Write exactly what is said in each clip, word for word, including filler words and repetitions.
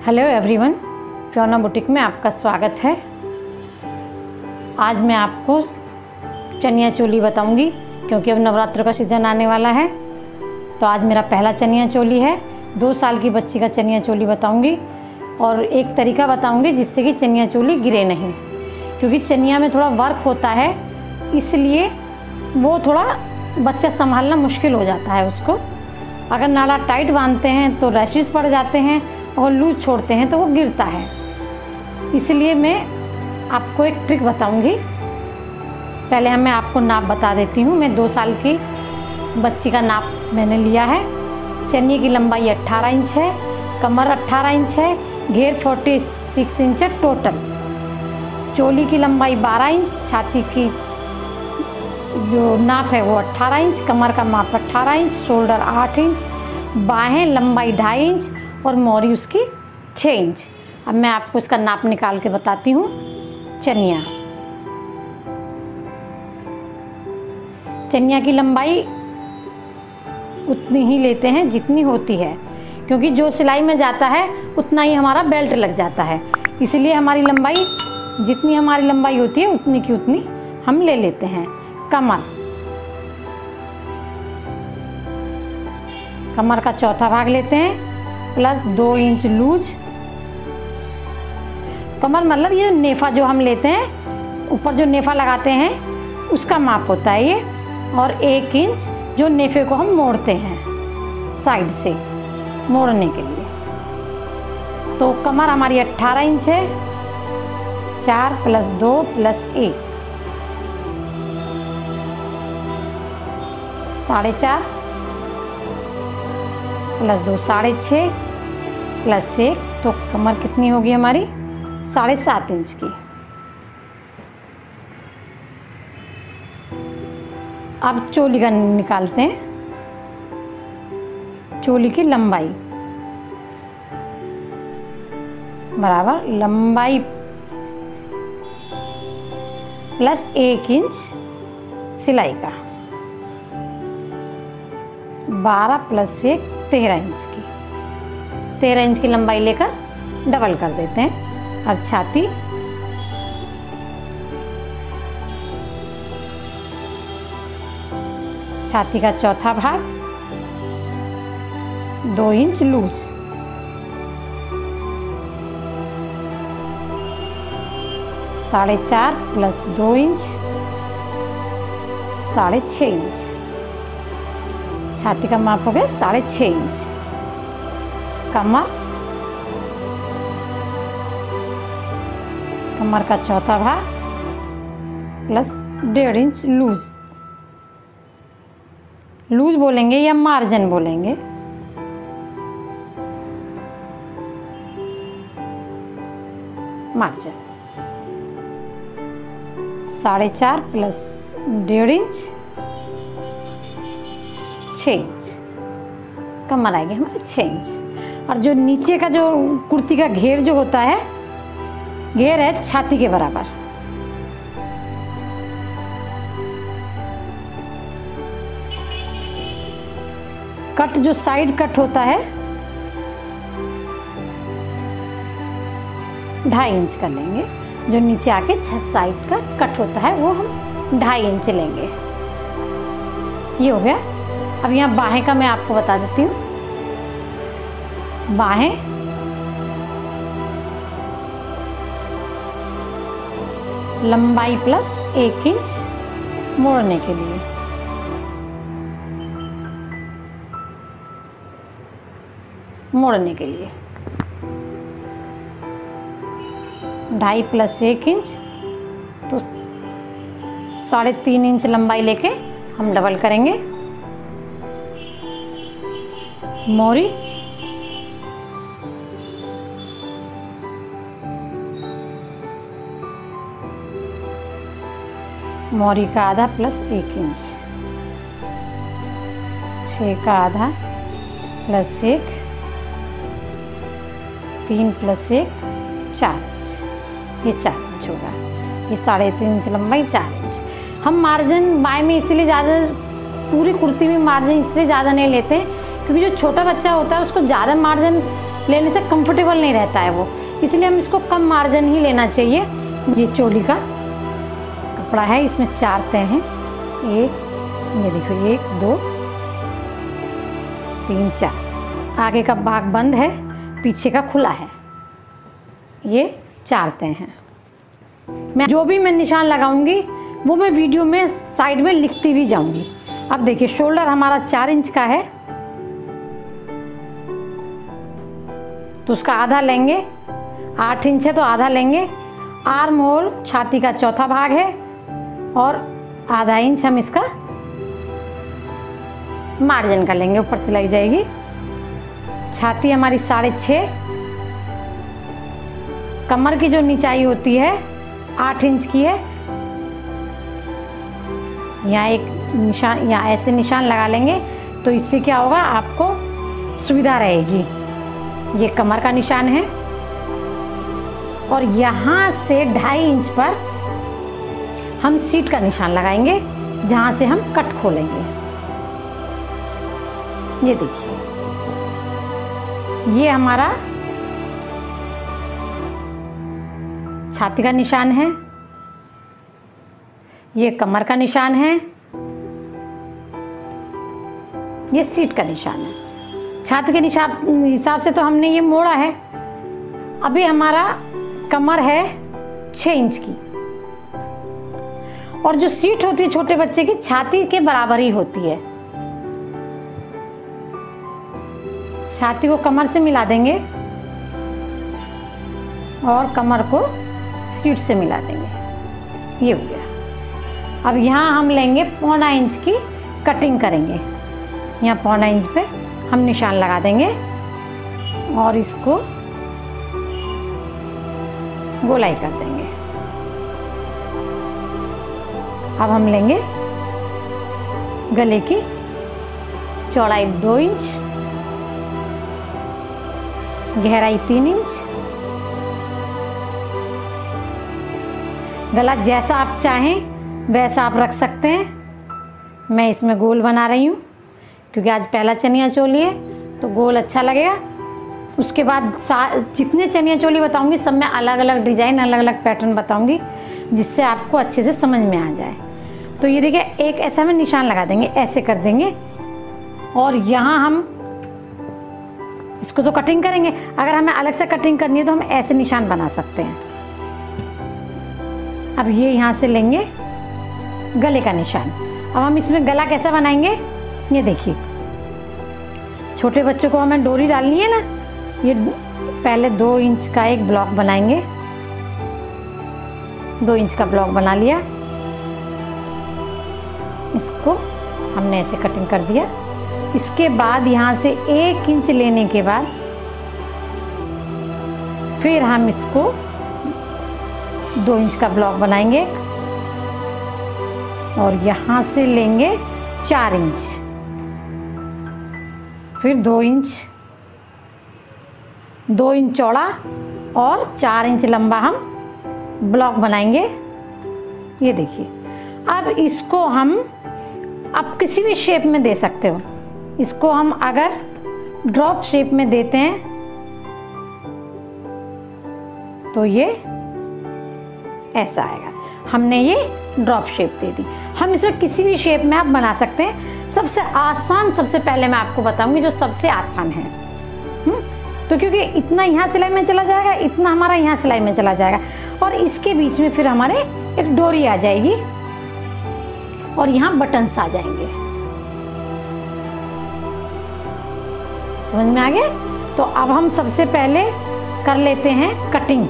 Hello everyone, Fiona boutique में आपका स्वागत है। आज मैं आपको चनिया चोली बताऊंगी क्योंकि अब नवरात्र का सीज़न आने वाला है। तो आज मेरा पहला चनिया चोली है। दो साल की बच्ची का चनिया चोली बताऊंगी और एक तरीका बताऊंगी जिससे कि चनिया चोली गिरे नहीं, क्योंकि चनिया में थोड़ा वर्क होता है, इसलिए वो थोड़ा बच्चा संभालना मुश्किल हो जाता है उसको। अगर नाड़ा टाइट बांधते हैं तो रैशेस पड़ जाते हैं और लूज छोड़ते हैं तो वो गिरता है। इसलिए मैं आपको एक ट्रिक बताऊंगी। पहले हम मैं आपको नाप बता देती हूँ। मैं दो साल की बच्ची का नाप मैंने लिया है। चनिए की लंबाई अट्ठारह इंच है, कमर अट्ठारह इंच है, घेर छियालीस इंच है टोटल। चोली की लंबाई बारह इंच, छाती की जो नाप है वो अट्ठारह इंच, कमर का माप अट्ठारह इंच, शोल्डर आठ इंच, बाहें लंबाई ढाई इंच और मोरी उसकी छः इंच। अब मैं आपको इसका नाप निकाल के बताती हूँ। चनिया चनिया की लंबाई उतनी ही लेते हैं जितनी होती है, क्योंकि जो सिलाई में जाता है उतना ही हमारा बेल्ट लग जाता है। इसलिए हमारी लंबाई जितनी हमारी लंबाई होती है उतनी की उतनी हम ले लेते हैं। कमर कमर का चौथा भाग लेते हैं प्लस दो इंच लूज। कमर मतलब ये नेफा जो हम लेते हैं, ऊपर जो नेफा लगाते हैं उसका माप होता है ये, और एक इंच जो नेफे को हम मोड़ते हैं साइड से मोड़ने के लिए। तो कमर हमारी अट्ठारह इंच है, चार प्लस दो प्लस एक साढ़े चार प्लस दो साढ़े छः प्लस एक, तो कमर कितनी होगी हमारी साढ़े सात इंच की। अब चोली का निकालते हैं। चोली की लंबाई बराबर लंबाई प्लस एक इंच सिलाई का, बारह प्लस एक तेरह इंच की। तेरह इंच की लंबाई लेकर डबल कर देते हैं। अब छाती छाती का चौथा भाग दो इंच लूज, साढ़े चार प्लस दो इंच साढ़े छः इंच। छाती का माप हो गया साढ़े छः इंच। कमर कमर का चौथा भाग प्लस डेढ़ इंच लूज। लूज बोलेंगे या मार्जिन बोलेंगे, मार्जिन साढ़े चार प्लस डेढ़ इंच छः इंच। कमर आएगी हमारे छः इंच। और जो नीचे का जो कुर्ती का घेर जो होता है, घेर है छाती के बराबर। कट जो साइड कट होता है ढाई इंच कर लेंगे। जो नीचे आके छह साइड का कट होता है वो हम ढाई इंच लेंगे। ये हो गया। अब यहाँ बाहें का मैं आपको बता देती हूँ। बाहें लंबाई प्लस एक इंच मोड़ने के लिए, मोड़ने के लिए ढाई प्लस एक इंच, तो साढ़े तीन इंच लंबाई लेके हम डबल करेंगे। मोरी मोरी का आधा प्लस एक इंच, छः का आधा प्लस एक, तीन प्लस एक चार इंच, ये चार इंच होगा। ये साढ़े तीन इंच लंबाई चार इंच। हम मार्जिन बाएं में इसलिए ज़्यादा, पूरी कुर्ती में मार्जिन इसलिए ज़्यादा नहीं लेते क्योंकि जो छोटा बच्चा होता है उसको ज़्यादा मार्जिन लेने से कंफर्टेबल नहीं रहता है वो, इसलिए हम इसको कम मार्जिन ही लेना चाहिए। ये चोली का कपड़ा है, इसमें चार तह हैं, एक, ये देखो एक दो तीन चार, आगे का भाग बंद है, पीछे का खुला है, ये चार तह हैं। मैं जो भी मैं निशान लगाऊंगी वो मैं वीडियो में साइड में लिखती भी जाऊंगी। अब देखिए शोल्डर हमारा चार इंच का है, तो उसका आधा लेंगे, आठ इंच है तो आधा लेंगे। आर्म होल छाती का चौथा भाग है और आधा इंच हम इसका मार्जिन का लेंगे, ऊपर से लग जाएगी। छाती हमारी साढ़े छः, कमर की जो निचाई होती है आठ इंच की है। यहाँ एक निशान, यहाँ ऐसे निशान लगा लेंगे तो इससे क्या होगा, आपको सुविधा रहेगी। ये कमर का निशान है और यहाँ से ढाई इंच पर हम सीट का निशान लगाएंगे, जहाँ से हम कट खोलेंगे। ये देखिए, ये हमारा छाती का निशान है, ये कमर का निशान है, ये सीट का निशान है। छाती के हिसाब से तो हमने ये मोड़ा है। अभी हमारा कमर है छः इंच की और जो सीट होती है छोटे बच्चे की छाती के बराबर ही होती है। छाती को कमर से मिला देंगे और कमर को सीट से मिला देंगे, ये हो गया। अब यहाँ हम लेंगे पौना इंच की कटिंग करेंगे। यहाँ पौना इंच पे हम निशान लगा देंगे और इसको गोलाई कर देंगे। अब हम लेंगे गले की चौड़ाई दो इंच, गहराई तीन इंच। गला जैसा आप चाहें वैसा आप रख सकते हैं। मैं इसमें गोल बना रही हूँ क्योंकि आज पहला चनिया चोली है तो गोल अच्छा लगेगा। उसके बाद जितने चनिया चोली बताऊंगी सब में अलग अलग डिज़ाइन, अलग अलग पैटर्न बताऊंगी जिससे आपको अच्छे से समझ में आ जाए। तो ये देखिए, एक ऐसा में निशान लगा देंगे, ऐसे कर देंगे और यहाँ हम इसको तो कटिंग करेंगे। अगर हमें अलग से कटिंग करनी है तो हम ऐसे निशान बना सकते हैं। अब ये यहाँ से लेंगे गले का निशान। अब हम इसमें गला कैसा बनाएंगे, ये देखिए। छोटे बच्चों को हमें डोरी डालनी है ना, ये पहले दो इंच का एक ब्लॉक बनाएंगे। दो इंच का ब्लॉक बना लिया, इसको हमने ऐसे कटिंग कर दिया। इसके बाद यहाँ से एक इंच लेने के बाद फिर हम इसको दो इंच का ब्लॉक बनाएंगे और यहाँ से लेंगे चार इंच, फिर दो इंच, दो इंच चौड़ा और चार इंच लंबा हम ब्लॉक बनाएंगे। ये देखिए। अब इसको हम आप किसी भी शेप में दे सकते हो। इसको हम अगर ड्रॉप शेप में देते हैं तो ये ऐसा आएगा। हमने ये ड्रॉप शेप दे दी। हम इसमें किसी भी शेप में आप बना सकते हैं। सबसे आसान सबसे पहले मैं आपको बताऊंगी जो सबसे आसान है। हुँ? तो क्योंकि इतना यहाँ सिलाई में चला जाएगा, इतना हमारा यहाँ सिलाई में चला जाएगा और इसके बीच में फिर हमारे एक डोरी आ जाएगी और यहाँ बटन्स आ जाएंगे। समझ में आ गया? तो अब हम सबसे पहले कर लेते हैं कटिंग।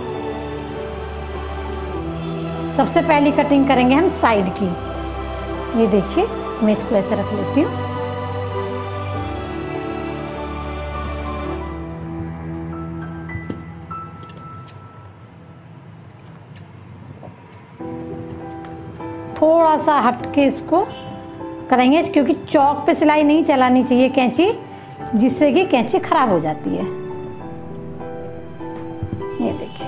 सबसे पहली कटिंग करेंगे हम साइड की। ये देखिए, मैं इसको ऐसे रख लेती हूँ। थोड़ा सा हटके इसको करेंगे क्योंकि चौक पे सिलाई नहीं चलानी चाहिए कैंची, जिससे कि कैंची खराब हो जाती है। ये देखिए।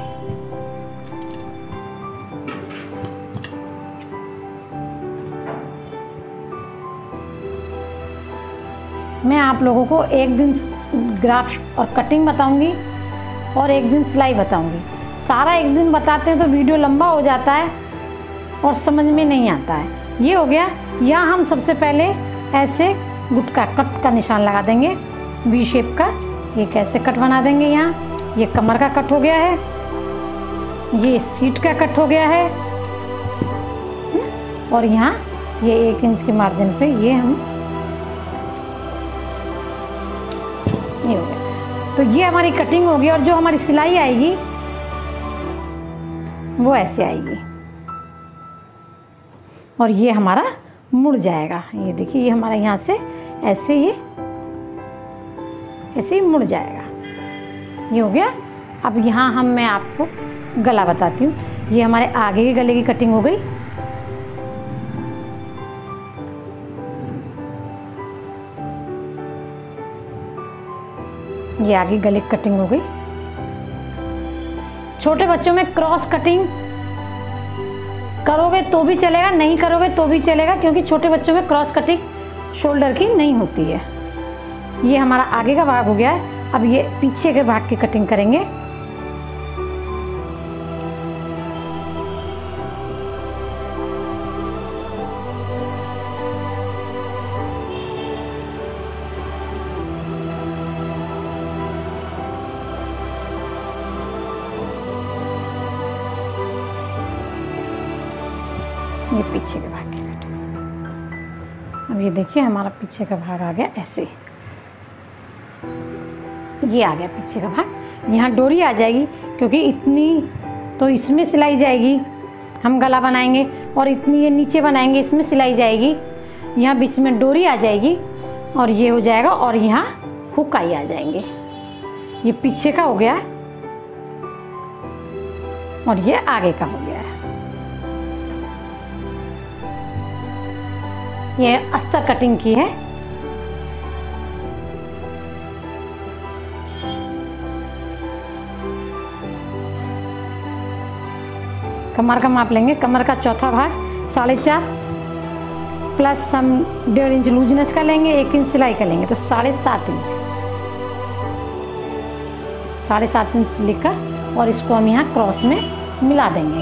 मैं आप लोगों को एक दिन ग्राफ और कटिंग बताऊंगी और एक दिन सिलाई बताऊंगी। सारा एक दिन बताते हैं तो वीडियो लंबा हो जाता है और समझ में नहीं आता है। ये हो गया। यहाँ हम सबसे पहले ऐसे गुटका कट का निशान लगा देंगे, वी शेप का। ये कैसे कट बना देंगे। यहाँ ये कमर का कट हो गया है, ये सीट का कट हो गया है, और यहाँ ये एक इंच के मार्जिन पे ये हम ये हो गया। तो ये हमारी कटिंग होगी और जो हमारी सिलाई आएगी वो ऐसे आएगी और ये हमारा मुड़ जाएगा। ये देखिए, ये हमारा यहाँ से ऐसे ये ऐसे ही मुड़ जाएगा। ये हो गया। अब यहाँ हम मैं आपको गला बताती हूँ। ये हमारे आगे के गले की कटिंग हो गई। ये आगे गले की कटिंग हो गई। छोटे बच्चों में क्रॉस कटिंग करोगे तो भी चलेगा, नहीं करोगे तो भी चलेगा, क्योंकि छोटे बच्चों में क्रॉस कटिंग शोल्डर की नहीं होती है। ये हमारा आगे का भाग हो गया है। अब ये पीछे के भाग की कटिंग करेंगे। ये पीछे के भाग की कटिंग। अब ये देखिए, हमारा पीछे का भाग आ गया ऐसे। ये आ गया पीछे का भाग। यहाँ डोरी आ जाएगी, क्योंकि इतनी तो इसमें सिलाई जाएगी, हम गला बनाएंगे, और इतनी ये नीचे बनाएंगे, इसमें सिलाई जाएगी। यहाँ बीच में डोरी आ जाएगी और ये हो जाएगा, और यहाँ हुक आई आ जाएंगे। ये पीछे का हो गया और ये आगे का हो गया है। ये अस्तर कटिंग की है। कमर का माप लेंगे। कमर का चौथा भाग साढ़े चार प्लस हम डेढ़ इंच लूजनेस का लेंगे, एक इंच सिलाई का लेंगे, तो साढ़े सात इंच साढ़े सात इंच लेकर और इसको हम यहाँ क्रॉस में मिला देंगे।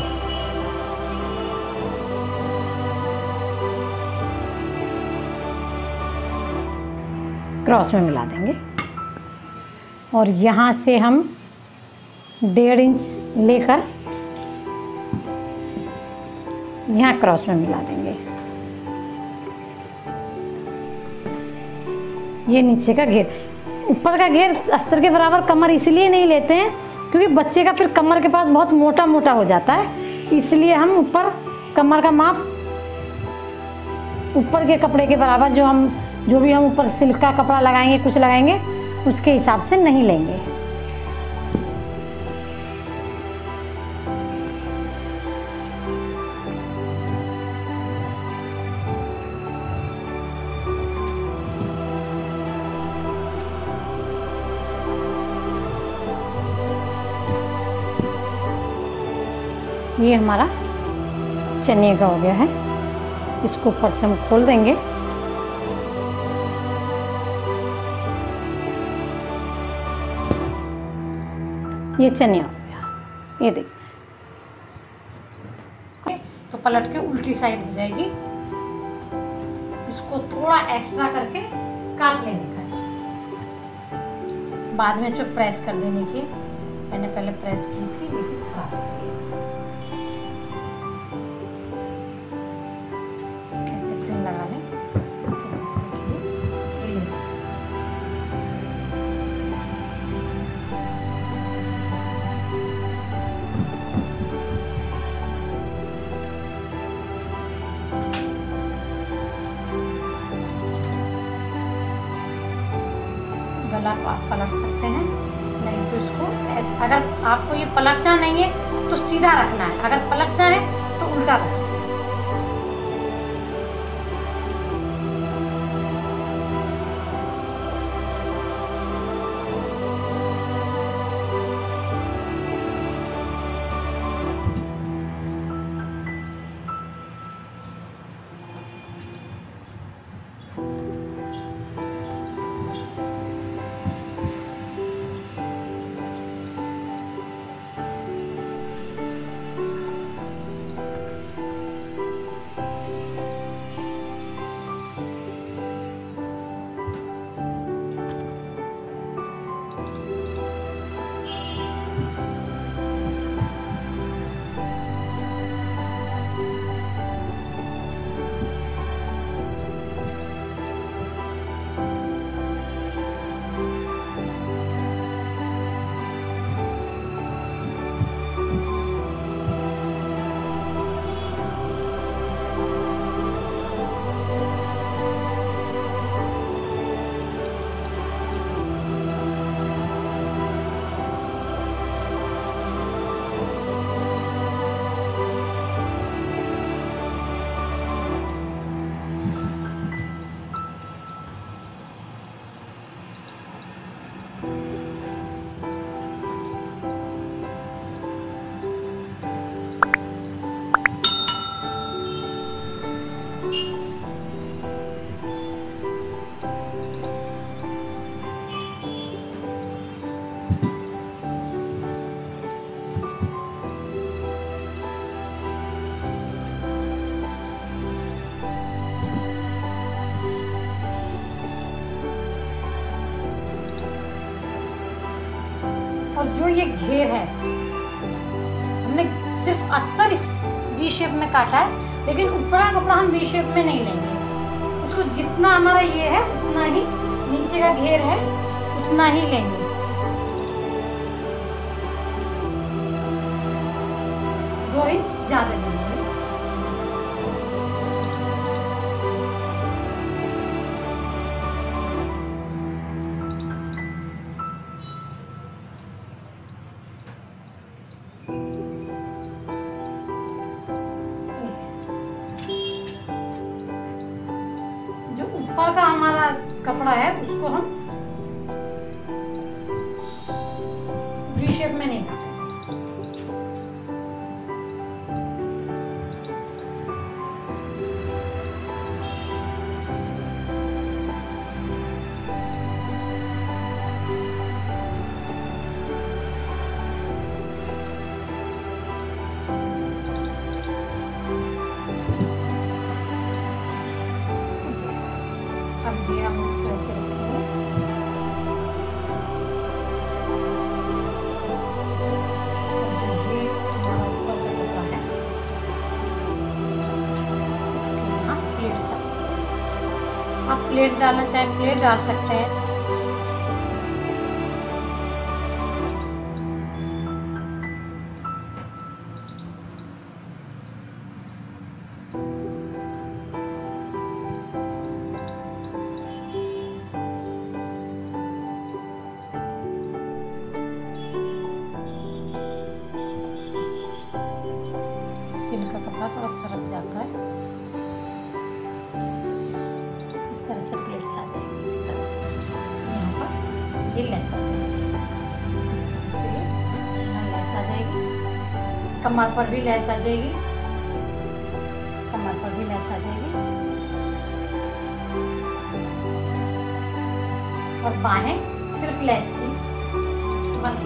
क्रॉस में मिला देंगे और यहाँ से हम डेढ़ इंच लेकर यहाँ क्रॉस में मिला देंगे। ये नीचे का घेर, ऊपर का घेर अस्तर के बराबर कमर इसलिए नहीं लेते हैं क्योंकि बच्चे का फिर कमर के पास बहुत मोटा मोटा हो जाता है, इसलिए हम ऊपर कमर का माप ऊपर के कपड़े के बराबर, जो हम जो भी हम ऊपर सिल्क का कपड़ा लगाएंगे, कुछ लगाएंगे, उसके हिसाब से नहीं लेंगे। ये हमारा चने का हो गया है। इसको ऊपर से हम खोल देंगे। ये चनिया हो गया। ये देखिए, तो पलट के उल्टी साइड हो जाएगी। इसको थोड़ा एक्स्ट्रा करके काट लेने का, बाद में इस पर प्रेस कर देने की। मैंने पहले प्रेस की थी, लेकिन खराब हो गई। ऐसे पिन लगा लें जिससे कि गला को आप पलट सकते हैं, नहीं तो इसको ऐसे, अगर आपको ये पलटना नहीं है तो सीधा रखना है, अगर पलटना है तो उल्टा रखना है। और जो ये घेर है, हमने सिर्फ अस्तर इस वी शेप में काटा है, लेकिन ऊपर का कपड़ा हम वी शेप में नहीं लेंगे। इसको जितना हमारा ये है उतना ही नीचे का घेर है उतना ही लेंगे। दो इंच ज्यादा लेंगे। जो ऊपर का हमारा कपड़ा है उसको हम वी शेप में नहीं काटेंगे। अब ये हम इसको ऐसे रखेंगे। जो ये हमारा ऊपर का कपड़ा है इसके यहाँ प्लेट सजा। आप प्लेट डालना चाहे प्लेट डाल सकते हैं। सिल्क का कपड़ा थोड़ा सरक जाता है। इस तरह से प्लेट्स आ जाएंगी। इस तरह से यहाँ पर ये लेस आ जाएगी। इस तरह से यहाँ लेस आ जाएगी। कमर पर भी लेस आ जाएगी। कमर पर भी लेस आ जाएगी। और बाहें सिर्फ लेस की बन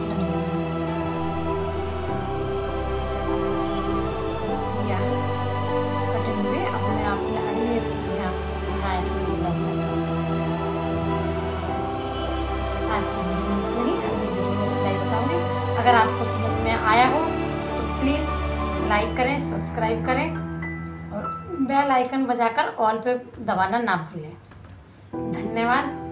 आज की वीडियो में नहीं, अगली वीडियो में सिलाई बताऊंगी। अगर आपको समझ में आया हो तो प्लीज़ लाइक करें, सब्सक्राइब करें और बेल आइकन बजाकर ऑल पे दबाना ना भूलें। धन्यवाद।